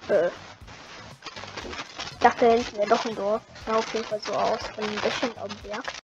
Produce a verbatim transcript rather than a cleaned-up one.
Äh. Ich dachte, hinten wäre doch ein Dorf. Sah auf jeden Fall so aus, von ein bisschen am Berg.